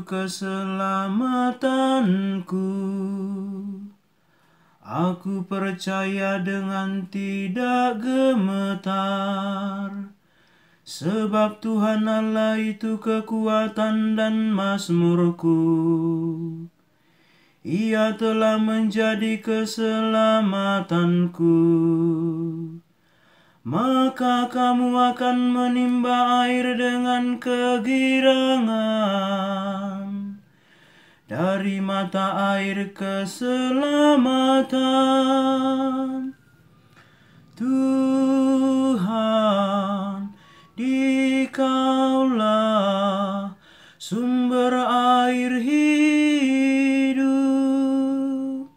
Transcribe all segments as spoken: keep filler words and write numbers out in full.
keselamatanku. Aku percaya dengan tidak gemetar, sebab Tuhan Allah itu kekuatan dan mazmurku. Ia telah menjadi keselamatanku. Maka kamu akan menimba air dengan kegirangan dari mata air keselamatan. Tuhan, Dikaulah sumber air hidup.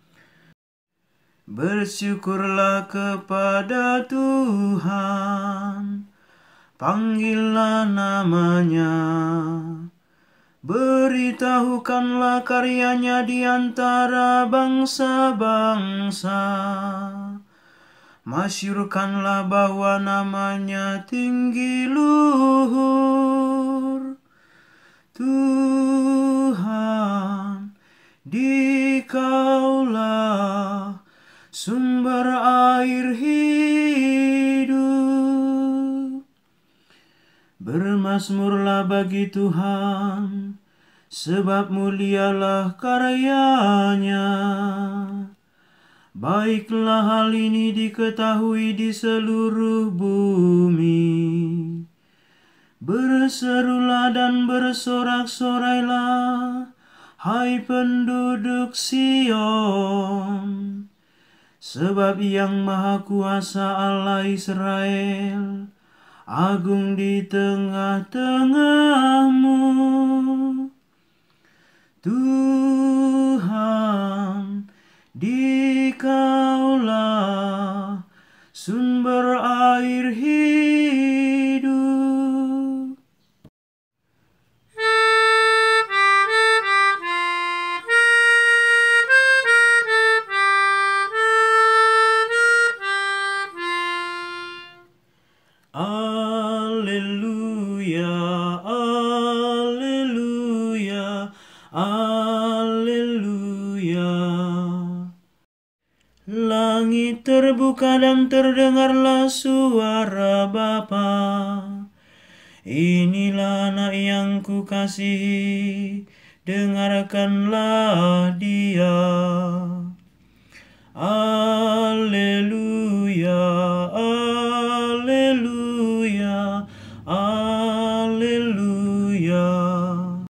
Bersyukurlah kepada Tuhan, panggillah namanya, beritahukanlah karyanya di antara bangsa-bangsa. Masyurkanlah bahwa namanya tinggi luhur. Tuhan, Dikaulah sumber air hidup. Bermazmurlah bagi Tuhan, sebab mulialah karyanya. Baiklah hal ini diketahui di seluruh bumi. Berserulah dan bersorak-sorailah, hai penduduk Sion. Sebab Yang Maha Kuasa Allah Israel agung di tengah-tengahmu. Tuhan, Dikaulah sumber air hidup. Alleluia, alleluia, alleluia. Langit terbuka dan terdengarlah suara Bapa. Inilah anak yang kukasihi, dengarkanlah dia. Alleluia.